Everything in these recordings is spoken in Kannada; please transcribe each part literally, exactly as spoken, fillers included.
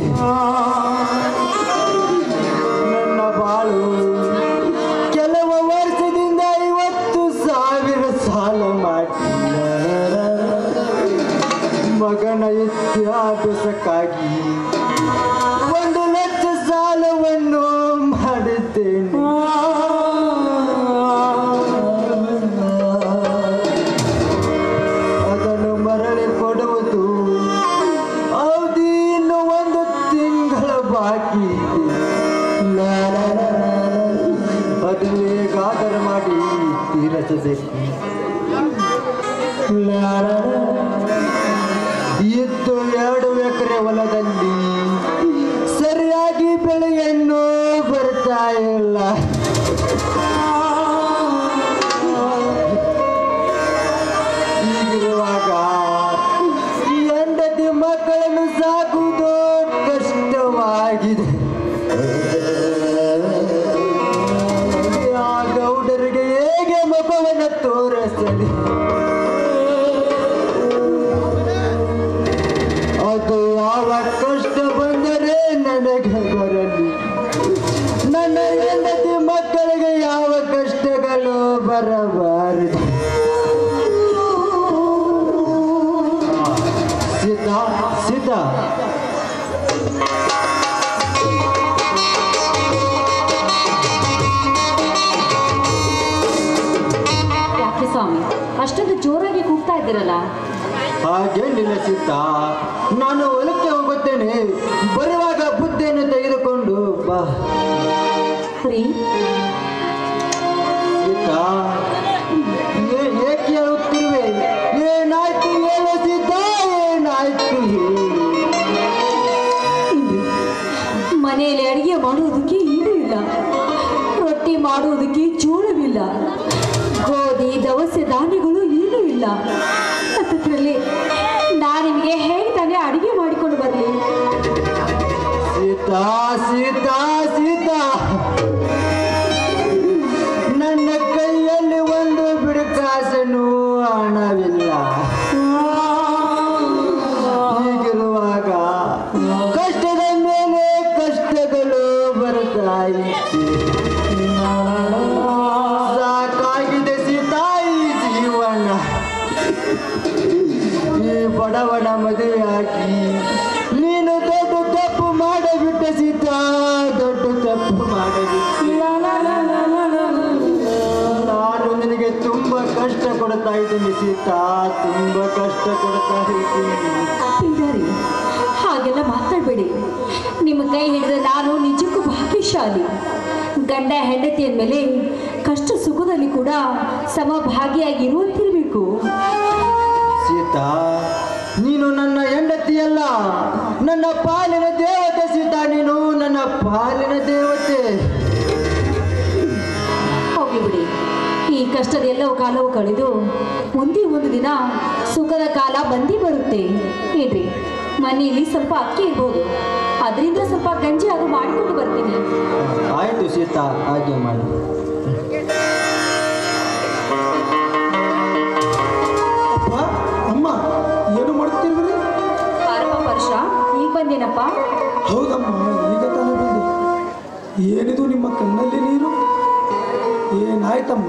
ನನ್ನ ಬಾಳು ಕೆಲವು ವರ್ಷದಿಂದ ಐವತ್ತು ಸಾವಿರ ಸಾಲ ಮಾಡಿ ಮಗನ ವಿದ್ಯಾಭ್ಯಾಸಕ್ಕಾಗಿ ಒಂದು ಲಕ್ಷ ಸಾಲವನ್ನು ಮಾಡಿದ್ದೇನೆ. ಅದನ್ನು ಮರಳಿ ಕೊಡುವುದು ಅವಧಿ ಇನ್ನು ಒಂದು ತಿಂಗಳ ಬಾಕಿ ಇದೆ. ಅದು ಹೇಗಾದರೂ ಮಾಡಿ ತೀರಿಸಬೇಕು. ಇದ್ದು ಎರಡು ಎಕರೆ ಹೊಲದಲ್ಲಿ ಸರಿಯಾಗಿ ಬೆಳೆಯನ್ನು ಬರ್ತಾ ಇಲ್ಲ. ಹೀಗಿರುವಾಗ ಹೆಂಡತಿ ಮಕ್ಕಳನ್ನು ಸಾಕುವುದು ಕಷ್ಟವಾಗಿದೆ. ಆ ಗೌಡರಿಗೆ ಹೇಗೆ ಮುಖವನ್ನು ತೋರಿಸಲಿ? ಅದು ಯಾವ ಕಷ್ಟ ಬಂದರೆ ನನಗೆ ಬರಲಿ. ನನ್ನ ಹೆಂಡತಿ ಮಕ್ಕಳಿಗೆ ಯಾವ ಕಷ್ಟಗಳು ಬರಬಾರದು. ಸೀತಾ ಸೀತಾ ಯಾಕೆ ಸ್ವಾಮಿ ಅಷ್ಟೊಂದು ಜೋರಾಗಿ ಕೂಗ್ತಾ ಇದ್ದೀರಲ್ಲ? ಹಾಗೇನಿಲ್ಲ ಸೀತಾ, ನಾನು ಹೊಲಕ್ಕೆ ಹೋಗುತ್ತೇನೆ. ಬರುವಾಗ ಬುದ್ಧಿಯನ್ನು ತೆಗೆದುಕೊಂಡು ಬಾ. ಸೀತಾ ಏಕೆ ಹೇಳುತ್ತಿರುವೆ? ಏನಾಯ್ತು ಹೇಳು ಸೀತಾ, ಏನಾಯ್ತು ಹೇಳು. ಮನೆಯಲ್ಲಿ ಅಡಿಗೆ ಮಾಡುವುದಕ್ಕೆ ಏನೂ ಇಲ್ಲ, ರೊಟ್ಟಿ ಮಾಡುವುದಕ್ಕೆ ಜೋಳವಿಲ್ಲ, ಗೋಧಿ ದವಸೆ ಧಾನ್ಯಗಳು ಏನೂ ಇಲ್ಲ. ಅದರಲ್ಲಿ ನಾನು ನಿಮಗೆ ಹೇಗೆ ತಾನೇ ಅಡಿಗೆ ಮಾಡಿಕೊಂಡು ಬರಲಿ? ಸೀತಾ ಸೀತಾ ಸೀತಾ ನನ್ನ ಕೈಯಲ್ಲಿ ಒಂದು ಬಿಡುಕಾಸನು ಹಣವಿಲ್ಲ. ಹೀಗಿರುವಾಗ ಕಷ್ಟದ ಮೇಲೆ ಕಷ್ಟಗಳು ಬರ್ತಾ ಇತ್ತು. ಸಾಕಾಗಿದೆ ಸೀತಾ ಈ ಜೀವನ. ಈ ಬಡವನ ಮದುವೆ ಹಾಕಿ ನೀನು ದೊಡ್ಡ ತಪ್ಪು ಮಾಡಬಿಟ್ಟೆ ಸೀತಾ, ದೊಡ್ಡ ತಪ್ಪು ಮಾಡಬಿಟ್ಟೆ. ನಾನು ನಿನಗೆ ತುಂಬಾ ಕಷ್ಟ ಕೊಡ್ತಾ ಇದ್ದೀನಿ ಸೀತಾ, ತುಂಬಾ ಕಷ್ಟ ಕೊಡ್ತಾ ಇದ್ದೀನಿ. ಹಾಗೆಲ್ಲ ಮಾತಾಡಬೇಡಿ. ನಿಮ್ಮ ಕೈ ಹಿಡಿದ ನಾನು ನಿಜಕ್ಕೂ ಭಾಗ್ಯಶಾಲಿ. ಗಂಡ ಹೆಂಡತಿಯ ಮೇಲೆ ಕಷ್ಟ ಸುಖದಲ್ಲಿ ಕೂಡ ಸಮಭಾಗಿಯಾಗಿ ಇರುವಂತಿರಬೇಕು. ಸೀತಾ ನೀನು ನನ್ನ ಹೆಂಡತಿಯಲ್ಲ, ನನ್ನ ಪಾಲಿನ ದೇವತೆ ಸೀತಾ, ನೀನು ನನ್ನ ಪಾಲಿನ ದೇವತೆ. ಹೋಗಿ ಬಿಡಿ. ಈ ಕಷ್ಟದ ಎಲ್ಲವೂ ಕಾಲವು ಕಳೆದು ಒಂದೇ ಒಂದು ದಿನ ಸುಖದ ಕಾಲ ಬಂದೇ ಬರುತ್ತೆ. ಏನ್ರಿ, ಮನೆಯಲ್ಲಿ ಸ್ವಲ್ಪ ಅಕ್ಕಿ ಇರ್ಬೋದು, ಅದರಿಂದ ಸ್ವಲ್ಪ ಗಂಜಿ ಅದು ಮಾಡಿಕೊಂಡು ಬರ್ತೀನಿ. ಆಯ್ತು ಸೀತಾ, ಹಾಗೆ ಮಾಡಿ. ಅಮ್ಮ ಏನು ಮಾಡ್ತಿರ್ರಿ? ಪಾರಪ್ಪ ವರ್ಷ ಈಗ ಬಂದೇನಪ್ಪ. ಹೌದಮ್ಮ, ಈಗ ತಾನೇ ಬಂದೆ. ಏನಿದು ನಿಮ್ಮ ಕಣ್ಣಲ್ಲಿ ನೀರು? ಏನಾಯ್ತಮ್ಮ?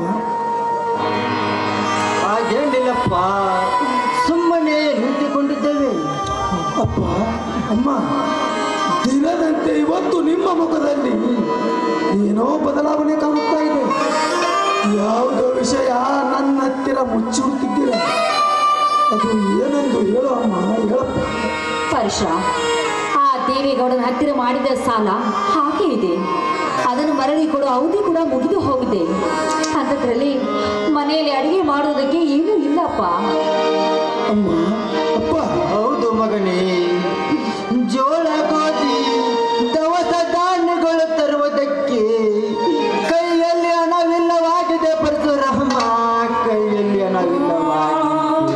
ಹಾಗೇನಿಲ್ಲಪ್ಪ, ಸುಮ್ಮನೆ ನಿಂತುಕೊಂಡಿದ್ದೇವೆ. ಅಪ್ಪ ಅಮ್ಮ, ದಿನದಂತೆ ಇವತ್ತು ನಿಮ್ಮ ಮುಖದಲ್ಲಿ ಏನೋ ಬದಲಾವಣೆ ಕಾಣುತ್ತಾ ಇದೆ. ಯಾವುದೋ ವಿಷಯ ನನ್ನ ಹತ್ತಿರ ಮುಚ್ಚಿಡುತ್ತಿದ್ದೀರ, ಅದು ಏನೆಂದು ಹೇಳು ಅಮ್ಮ, ಹೇಳಪ್ಪ. ವರ್ಷ ಆ ದೇವೇಗೌಡನ ಹತ್ತಿರ ಮಾಡಿದ ಸಾಲ ಹಾಗೆ ಇದೆ, ಅದನ್ನು ಮರಳಿ ಕೊಡೋ ಅವಧಿ ಕೂಡ ಮುಗಿದು ಹೋಗಿದೆ. ಅಂಥದ್ರಲ್ಲಿ ಮನೆಯಲ್ಲಿ ಅಡಿಗೆ ಮಾಡುವುದಕ್ಕೆ ಏನೂ ಇಲ್ಲಪ್ಪ. ಅಮ್ಮ ಅಪ್ಪ. ಹೌದು ಮಗನೇ, ಜೋಳ ಗೋಧಿ ದವಸ ಧಾನ್ಯಗಳು ತರುವುದಕ್ಕೆ ಕೈಯಲ್ಲಿ ಹಣವಿಲ್ಲವಾಗಿದೆ ಪರಶುರಾಮ, ಕೈಯಲ್ಲಿ ಹಣವಿಲ್ಲವಾಗಿದೆ.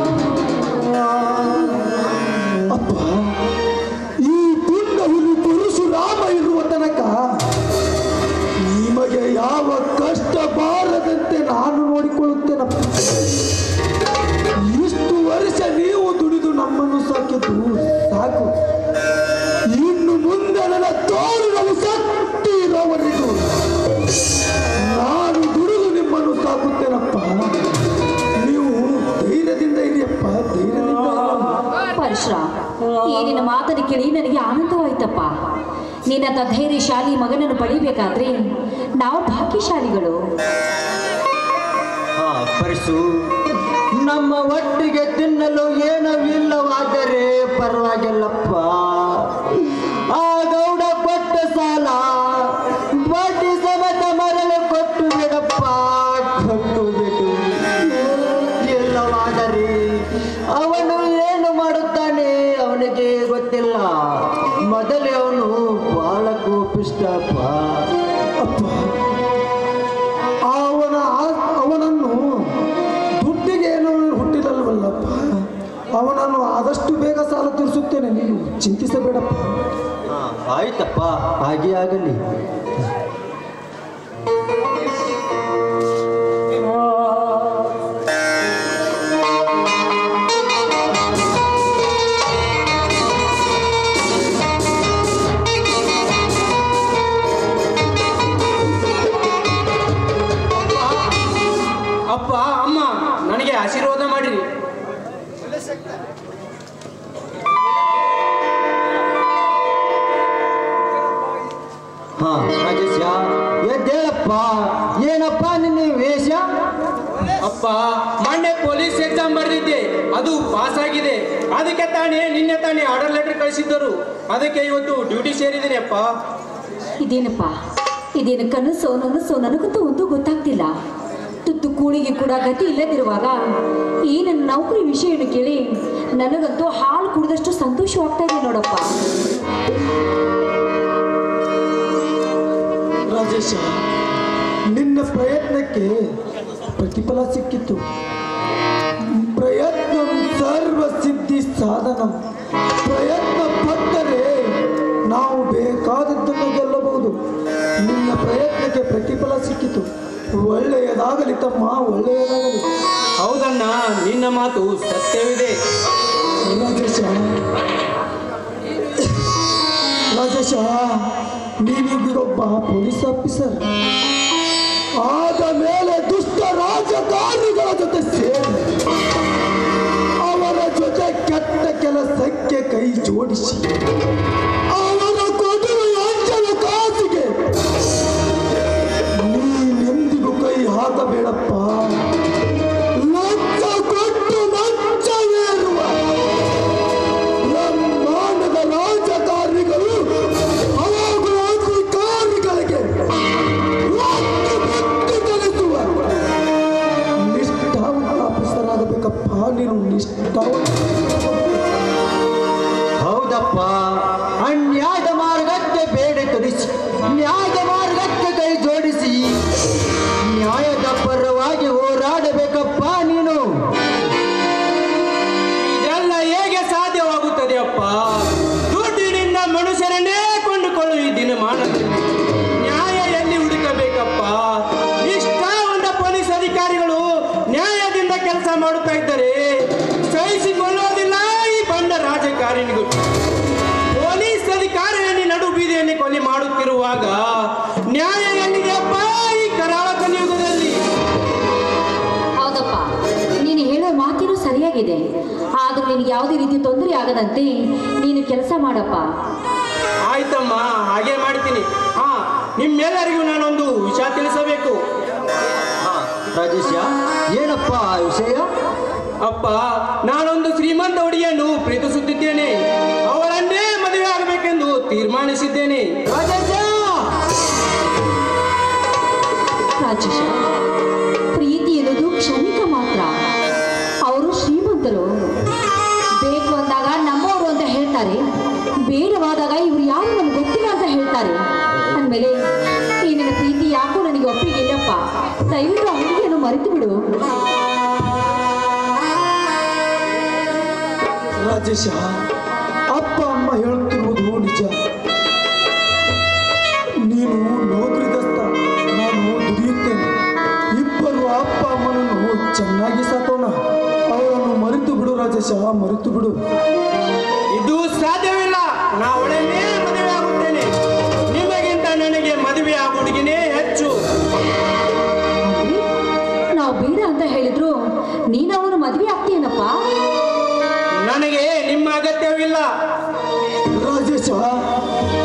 ಅಪ್ಪ, ಈ ಪುಣ್ಯ ಹುಲಿ ಪರಶುರಾಮ ಇರುವ ತನಕ ನಿಮಗೆ ಯಾವ ಕಷ್ಟ ಬಾರದಂತೆ ನಾನು ನೋಡಿಕೊಳ್ಳುತ್ತೇನಪ್ಪ. ಇಷ್ಟು ವರ್ಷ ನೀವು ದುಡಿದು ನಮ್ಮನ್ನು ಸಾಕಿದ್ದು ಸಾಕು. ನೋಡಪ್ಪ, ನಿನ್ನಂಥ ಧೈರ್ಯಶಾಲಿ ಮಗನನ್ನು ಪಡಿಬೇಕಾದ್ರೆ ನಾವು ಭಾಗ್ಯಶಾಲಿಗಳು. ಹಾ ಪರಿಸು, ನಮ್ಮ ಒಟ್ಟಿಗೆ ತಿನ್ನಲು ಏನೂ ಇಲ್ಲವಾದರೆ ಪರವಾಗಿಲ್ಲಪ್ಪ. ಆ ಗೌಡ ಕೊಟ್ಟ ಸಾಲ ಬಡ್ಡಿ ಸಮೇತ ಮರಳು ಕೊಟ್ಟು ಬಿಡಪ್ಪ, ಕೊಟ್ಟು ಬಿಡು. ಇಲ್ಲವಾದರೆ ಅವನು ಏನು ಮಾಡುತ್ತಾನೆ ಅವನಿಗೆ ಗೊತ್ತಿಲ್ಲ. ಮೊದಲೇ ಅವನು ಬಹಳ ಕೋಪಿಷ್ಟಪ್ಪ. ಅಪ್ಪ, ಅವನ ಅವನನ್ನು ದುಡ್ಡಿಗೆ ಏನೋ ಹುಟ್ಟಿದಲ್ವಲ್ಲಪ್ಪ. ಅವನನ್ನು ಆದಷ್ಟು ಬೇಗ ಸಾಲ ತೀರಿಸುತ್ತೇನೆ, ನೀನು ಚಿಂತಿಸಬೇಡಪ್ಪ. ಆಯ್ತಪ್ಪ, ಹಾಗೆ ಆಗಲಿ. ಅಪ್ಪ ಅಮ್ಮ ನನಗೆ ಆಶೀರ್ವಾದ ಮಾಡಿರಿ. ಹಾ ರಾಜೇಶ, ಎದ್ದೇಳಪ್ಪ. ಏನಪ್ಪ ನಿನ್ನ ವೇಷ? ಅಪ್ಪ, ಮೊನ್ನೆ ಪೊಲೀಸ್ ಎಕ್ಸಾಮ್ ಬರೆದಿದ್ದೆ, ಅದು ಪಾಸ್ ಆಗಿದೆ. ಅದಕ್ಕೆ ತಾನೇ ನಿನ್ನೆ ತಾನೇ ಆರ್ಡರ್ ಲೆಟರ್ ಕಳಿಸಿದ್ದರು. ಅದಕ್ಕೆ ಇವತ್ತು ಡ್ಯೂಟಿ ಸೇರಿದ್ದೀನಿ ಅಪ್ಪ. ಇದೇನಪ್ಪ, ಇದೇನು ಕನಸೋ ನನಸೋ ನನಗಂತೂ ಒಂದು ಗೊತ್ತಾಗ್ತಿಲ್ಲ. ತುತ್ತು ಕೂಳಿಗೆ ಕೂಡ ಗತಿ ಇಲ್ಲದಿರುವಾಗ ಈ ನನ್ನ ನೌಕರಿ ವಿಷಯವನ್ನು ಕೇಳಿ ನನಗಂತೂ ಹಾಲು ಕುಡಿದಷ್ಟು ಸಂತೋಷವಾಗ್ತಾ ಇದೆ ನೋಡಪ್ಪ. ರಾಜೇಶ, ನಿನ್ನ ಪ್ರಯತ್ನಕ್ಕೆ ಪ್ರತಿಫಲ ಸಿಕ್ಕಿತು. ಪ್ರಯತ್ನ ಸರ್ವ ಸಿದ್ಧಿ ಸಾಧನ. ಪ್ರಯತ್ನ ಪಟ್ಟರೆ ನಾವು ಬೇಕಾದದ್ದನ್ನು ಗೆಲ್ಲಬಹುದು. ನಿನ್ನ ಪ್ರಯತ್ನಕ್ಕೆ ಪ್ರತಿಫಲ ಸಿಕ್ಕಿತು. ಒಳ್ಳೆಯದಾಗಲಿ ತಮ್ಮ, ಒಳ್ಳೆಯದಾಗಲಿ. ಹೌದಣ್ಣ, ನಿನ್ನ ಮಾತು ಸತ್ಯವಿದೆ. ರಾಜೇಶ, ರಾಜೇಶ, ನೀನೀಗೊಬ್ಬ ಪೊಲೀಸ್ ಆಫೀಸರ್ ಆದ ಮೇಲೆ ದುಷ್ಟ ರಾಜಕಾರಣಿಗಳ ಜೊತೆ ಸೇರಿ ಅವರ ಜೊತೆ ಕೆಟ್ಟ ಕೆಲಸಕ್ಕೆ ಕೈ ಜೋಡಿಸಿ ಅವರ ಕೊಡುವ ಅಂಚಲ ಕಾಸಿಗೆ ನೀನೆಂದಿಗೂ ಕೈ ಹಾಕಬೇಡಪ್ಪ. ಲಂಚ ಕೊಟ್ಟು ಲಂಚ ಏರುವ ಬ್ರಹ್ಮಾಂಡದ ರಾಜಕಾರಣಿಗಳು ಹಾಗೂ ಅಧಿಕಾರಿಗಳಿಗೆ ಒಟ್ಟು ಬಿಟ್ಟು ಕಲಿಸುವ ನಿಷ್ಠಾವಂತ ಆಫೀಸರ್ ಆಗಬೇಕಪ್ಪ. ನೀನು ನಿಷ್ಠಾವಂತ. ಹೌದಪ್ಪ, ಅನ್ಯಾಯದ ಮಾರ್ಗಕ್ಕೆ ಬೇಡ ತೊಡಿಸಿ ನ್ಯಾಯದ ಮಾರ್ಗಕ್ಕೆ ಕೈ ಜೋಡಿಸಿ ನ್ಯಾಯದ ಪರವಾಗಿ ಹೋರಾಡಬೇಕಪ್ಪ ನೀನು. ಇದೆಲ್ಲ ಹೇಗೆ ಸಾಧ್ಯವಾಗುತ್ತದೆ ಅಪ್ಪ? ದುಡ್ಡಿನಿಂದ ಮನುಷ್ಯರನ್ನೇ ಕೊಂಡುಕೊಳ್ಳುವ ಈ ದಿನಮಾನದಲ್ಲಿ ನ್ಯಾಯ ಎಲ್ಲಿ ಹುಡುಕಬೇಕಪ್ಪ? ನಿಷ್ಠಾವಂತ ಪೊಲೀಸ್ ಅಧಿಕಾರಿಗಳು ನ್ಯಾಯದಿಂದ ಕೆಲಸ ಮಾಡುತ್ತಾ ಇದ್ದರೆ ಸಹಿಸಿಕೊಳ್ಳುವುದಿಲ್ಲ ಈ ಬಂಡ ರಾಜಕಾರಣಿಗಳು. ಪೊಲೀಸ್ ಅಧಿಕಾರಿಯನ್ನು ನಡು ಬೀದಿಯಲ್ಲಿ ಕೊಲೆ ಮಾಡುತ್ತಿರುವಾಗ ನ್ಯಾಯ ಎಲ್ಲಿದೆಯಪ್ಪ ಈ ಕರಾಳ ಕಲಿಯುಗದಲ್ಲಿ? ಹೌದಪ್ಪ, ನೀನು ಹೇಳೋ ಮಾತಿನೂ ಸರಿಯಾಗಿದೆ. ಆದರೂ ನಿನಗೆ ಯಾವುದೇ ರೀತಿ ತೊಂದರೆ ಆಗದಂತೆ ನೀನು ಕೆಲಸ ಮಾಡಪ್ಪ. ಆಯ್ತಮ್ಮ, ಹಾಗೆ ಮಾಡ್ತೀನಿ. ಹಾ, ನಿಮ್ಮೆಲ್ಲರಿಗೂ ನಾನೊಂದು ವಿಷಯ ತಿಳಿಸಬೇಕು. ಹಾ ರಾಜೇಶ, ಏನಪ್ಪ ಆ ವಿಷಯ? ಅಪ್ಪ, ನಾನೊಂದು ಶ್ರೀಮಂತ ಹುಡುಗಿಯನ್ನು ಪ್ರೀತಿಸುತ್ತಿದ್ದೇನೆ. ಅವಳನ್ನೇ ಮದುವೆ ಆಗಬೇಕೆಂದು ತೀರ್ಮಾನಿಸಿದ್ದೇನೆ. ರಾಜೇಶ, ರಾಜೇಶ, ಪ್ರೀತಿ ಎನ್ನುವುದು ಕ್ಷಣಿಕ ಮಾತ್ರ. ಅವರು ಶ್ರೀಮಂತರು. ಬೇಕು ಅಂದಾಗ ನಮ್ಮವರು ಅಂತ ಹೇಳ್ತಾರೆ, ಬೇಡವಾದಾಗ ಇವರು ಯಾರು ನಮ್ಗೆ ಗೊತ್ತಿಲ್ಲ ಅಂತ ಹೇಳ್ತಾರೆ. ಅಂದಮೇಲೆ ಈ ನನ್ನ ಪ್ರೀತಿ ಯಾಕೋ ನನಗೆ ಒಪ್ಪಿಗೆ ಇಲ್ಲಪ್ಪ. ದಯವಿಟ್ಟು ಆ ಹುಡುಗಿಯನ್ನು ಮರೆತು ಬಿಡು. ರಾಜೇಶ, ಅಪ್ಪ ಅಮ್ಮ ಹೇಳುತ್ತಿರುವುದು ನಿಜ. ನೀನು ನೌಕರಿದಸ್ತ, ನಾನು ದುಡಿಯುತ್ತೇನೆ. ಇಬ್ಬರು ಅಪ್ಪ ಅಮ್ಮನನ್ನು ಚೆನ್ನಾಗಿ ಸಾಕೋಣ. ಅವರನ್ನು ಮರೆತು ಬಿಡು ರಾಜೇಶ, ಮರೆತು ಬಿಡು. ಇದು ಸಾಧ್ಯವಿಲ್ಲ. ನಾ ಅವಳನ್ನೇ ಮದುವೆ ಆಗುತ್ತೇನೆ. ನಿಮಗಿಂತ ನನಗೆ ಮದುವೆ ಆಗೋ ಹುಡುಗಿನೇ ಹೆಚ್ಚು. ನಾವು ಬೇಡ ಅಂತ ಹೇಳಿದ್ರು ನೀನು ಅವನು ಮದುವೆ ಆಗ್ತೀಯನಪ್ಪ. ನನಗೆ ನಿಮ್ಮ ಅಗತ್ಯವಿಲ್ಲ. ರಾಜೇಶ,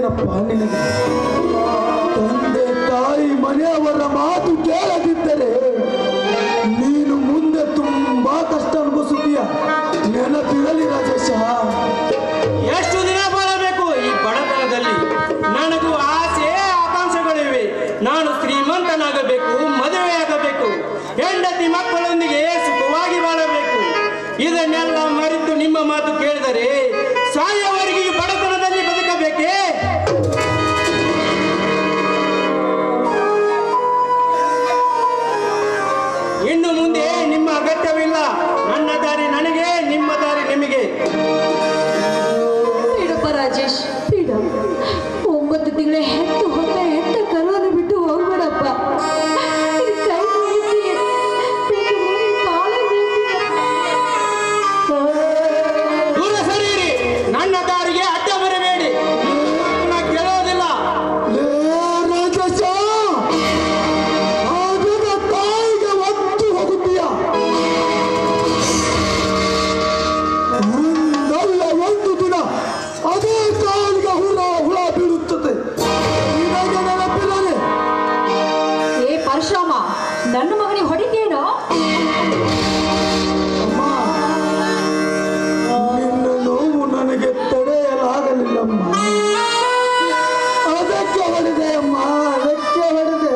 ಹೇಳುತ್ತೇನಪ್ಪ ನಿನಗೆ. ತಂದೆ ತಾಯಿ ಮನೆಯವರ ಮಾತು ಕೇಳದಿದ್ದರೆ ನೀನು ಮುಂದೆ ತುಂಬಾ ಕಷ್ಟ ಅನುಭವಿಸುತ್ತೀಯ. ನೆನಪಿರಲಿ ರಾಜೇಶ. ಎಷ್ಟು ದಿನ ಬಾಳಬೇಕು ಈ ಬಡತನದಲ್ಲಿ? ನನಗೂ ಆಸೆ ಆಕಾಂಕ್ಷೆಗಳಿವೆ. ನಾನು ಶ್ರೀಮಂತನಾಗಬೇಕು, ಮದುವೆಯಾಗಬೇಕು, ಹೆಂಡತಿ ಮಕ್ಕಳೊಂದಿಗೆ ಸುಖವಾಗಿ ಬಾಳಬೇಕು. ಇದನ್ನೆಲ್ಲ ಮರೆತು ನಿಮ್ಮ ಮಾತು ಕೇಳಿದರೆ ಸಾಯವರೆಗೆ ಈ ಬಡತನದಲ್ಲಿ ಬದುಕಬೇಕೇ? ಇನ್ನು ಮುಂದೆ ನಿಮ್ಮ ಅಗತ್ಯವಿಲ್ಲ. ನನ್ನ ದಾರಿ ನನಗೆ, ನಿಮ್ಮ ದಾರಿ ನಿಮಗೆ. ಬೇಡಪ್ಪ ರಾಜೇಶ್, ಬೇಡ. ಒಂಬತ್ತು ತಿಂಗಳ ಹೆತ್ತು ಹೊತ್ತ ಹೆತ್ತ ಕರುವನ್ನು ಬಿಟ್ಟು ಹೋಗ್ಬೇಡಪ್ಪ. ಇದು ಕೈ ಮುಗಿಸಿ ಬೇಕು ಮುಗಿ ಕಾಲ ದೂರ ಸರಿಯಿರಿ. ನನ್ನ ದಾರಿಗೆ ಅಡ್ಡ ಬರಬೇಡಿ. ನಾ ಕೇಳೋದಿಲ್ಲ. ಲೇ ರಾಜೇಶ, ಆಗದ ತಾಯಿಗೆ ಒತ್ತು ಹೋಗುತ್ತೀಯ. ಒಂದಲ್ಲ ಒಂದು ದಿನ ಅದೇ ಕಾಲಿಗೆ ಹುಳ ಹುಳ ಬೀಳುತ್ತದೆ. ನಿನಗೆ ನೆನಪಿಲ್ಲದೆ ಏ ಪರಶುರಾಮ, ನನ್ನ ಮಗನಿಗೆ ಹೊಡಿತೇನೋ? ಅಮ್ಮ, ನಿನ್ನ ನೋವು ನನಗೆ ತಡೆಯಲಾಗಲಿಲ್ಲಮ್ಮ. ಅದಕ್ಕೆ ಹೊಡೆದೆ ಅಮ್ಮ, ಅದಕ್ಕೆ ಹೊಡೆದೆ.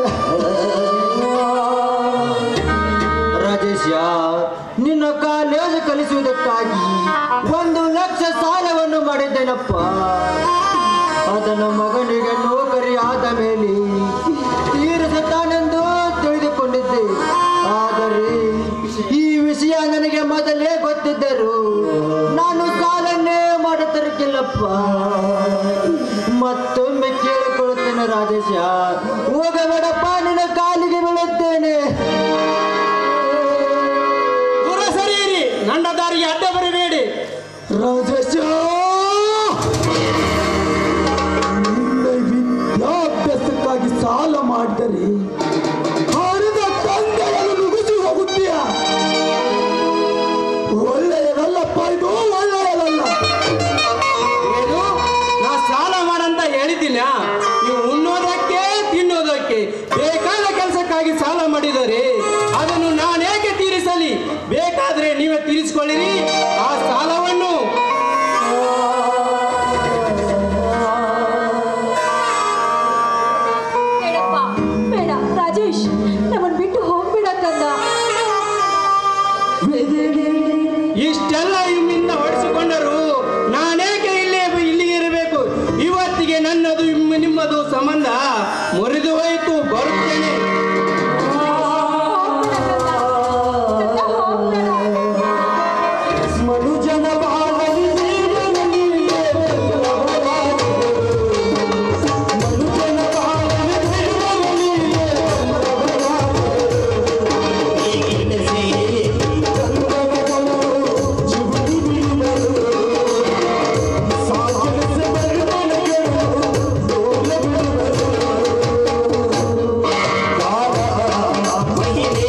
ರಾಜೇಶ, ನಿನ್ನ ಕಾಲೇಜು ಕಲಿಸುವುದಕ್ಕಾಗಿ ಒಂದು ಲಕ್ಷ ಸಾಲವನ್ನು ಮಾಡಿದ್ದೇನಪ್ಪ. ಅದನ್ನು ಮಗನಿಗೆ ನೌಕರಿ ಆದ ಮೇಲೆ ತೀರಿಸುತ್ತಾನೆಂದು ತಿಳಿದುಕೊಂಡಿದ್ದೆ. ಆದರೆ ಈ ವಿಷಯ ನನಗೆ ಮೊದಲೇ ಗೊತ್ತಿದ್ದರು ನಾನು ಸಾಲನ್ನೇ ಮಾಡುತ್ತಿರಲಿಲ್ಲಪ್ಪ. ಮತ್ತೊಮ್ಮೆ ಕೇಳಿಕೊಳ್ಳುತ್ತೇನೆ ರಾಜೇಶ, ಹೋಗಬೇಡಪ್ಪ, ನಿನ್ನ ಕಾಲಿಗೆ ಬೀಳುತ್ತೇನೆ. ದೂರ ಸರಿಯಿರಿ. ನನ್ನ ದಾರಿಗೆ ಅಡ್ಡ ಬರಬೇಡಿ. ರಾಜೇಶ, ನಿನ್ನ ವಿದ್ಯಾಭ್ಯಾಸಕ್ಕಾಗಿ ಸಾಲ ಮಾಡಿದರೆ ಹರಿದ ತಂದೆಯನ್ನು ನುಗ್ಗಿಸಿ ಹೋಗುತ್ತೀಯ. ಒಳ್ಳೆಯದಲ್ಲಪ್ಪ, ಇದು ಒಳ್ಳೆಯದಲ್ಲ. ಏನು? ನಾ ಸಾಲ ಮಾಡಂತ ಹೇಳಿದ್ದೀನ? ನೀವು ಉಣ್ಣೋದಕ್ಕೆ ತಿನ್ನೋದಕ್ಕೆ ಬೇಕಾದ ಕೆಲಸಕ್ಕಾಗಿ ಸಾಲ ಮಾಡಿದರೆ ಅದನ್ನು ನಾನೇಕೆ ತೀರಿಸಲಿ? ಬೇಕಾದ್ರೆ ನೀವೇ ತೀರಿಸಿಕೊಳ್ಳಿರಿ ಆ ಸಾಲವನ್ನು. ಬೇಡಪ್ಪ, ಬೇಡ ರಾಜೇಶ್, ನಮ್ಮನ್ನು ಬಿಟ್ಟು ಹೋಗ್ಬೇಡ ಕಂದ. ಇಷ್ಟೆಲ್ಲ ನಿಮ್ಮಿಂದ ಹೊಡೆಸಿಕೊಂಡರು ನಾನೇಕೆ ಇಲ್ಲೇ ಇಲ್ಲಿಗೆ ಇರಬೇಕು? ಇವತ್ತಿಗೆ ನನ್ನದು ನಿಮ್ಮ- ನಿಮ್ಮದು ಸಂಬಂಧ ಮುರಿದು ಹೋಯಿತು. ಬರುತ್ತೇನೆ. ಮನುಜನ ಬಾಳಲಿ ಜೀವನವಿದೆ. ಮನುಜನ ಬಾಳಲಿ ಜೀವನವಿದೆ. ಚಂದನಗಳು ಚಿಗುರಿ ಬಿಡುವರು. ಸಾಗಿಸ ಬರುವನಗಳು ಡೋಲ ಬಿಡುವರು. ಕಾಲ ಮಹಿಳೆ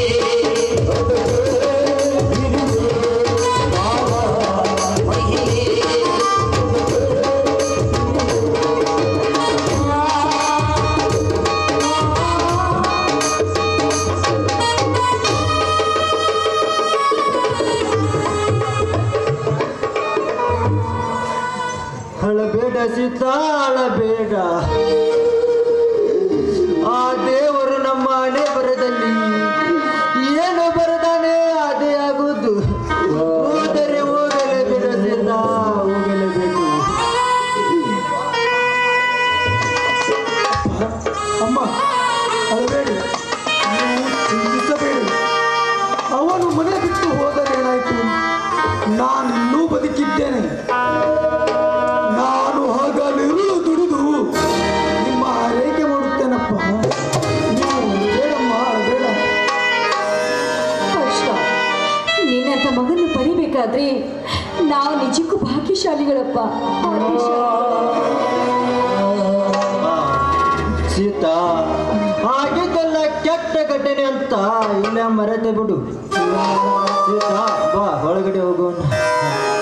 ಅಳಬೇಡ ಸೀತಾ, ಅಳಬೇಡ. ಆ ದೇವರು ನಮ್ಮ ಹಣೆ ಬರದಲ್ಲಿ ಏನು ಬರದಾನೆ ಅದೇ ಆಗುವುದು. ಹೋದರೆ ಹೋಗಲೇಬೇಡ ಸೀತಾ, ಹೋಗಲೇಬೇಕು. ಅಮ್ಮ, ಅಳಬೇಡಿ, ನೀವು ಚಿಂತಿಸಬೇಡಿ. ಅವನು ಮನೆ ಬಿಟ್ಟು ಹೋದರೇನಾಯ್ತು? ನಾನಿನ್ನೂ ಬದುಕಿದ್ದೇನೆ. ನಾನು ಹಗಲಿರುಳು ದುಡಿದು ನಿಮ್ಮ ಆರೈಕೆ ಮಾಡುತ್ತೇನಪ್ಪ. ನೀವು ಬೇಡಮ್ಮ, ಬೇಡ. ಪರಶುರಾಮ, ನಿನ್ನಂತ ಮಗನ್ನು ಪಡಿಬೇಕಾದ್ರೆ ನಾವು ನಿಜಕ್ಕೂ ಭಾಗ್ಯಶಾಲಿಗಳಪ್ಪ, ಭಾಗ್ಯಶಾಲಿ. ಸೀತಾ, ಆಗಿದ್ದೆಲ್ಲ ಕೆಟ್ಟ ಘಟನೆ ಅಂತ ಇಲ್ಲ ಮರೆತೆ ಬಿಡು. ಸೀತಾ, ಬಾ ಒಳಗಡೆ ಹೋಗೋಣ.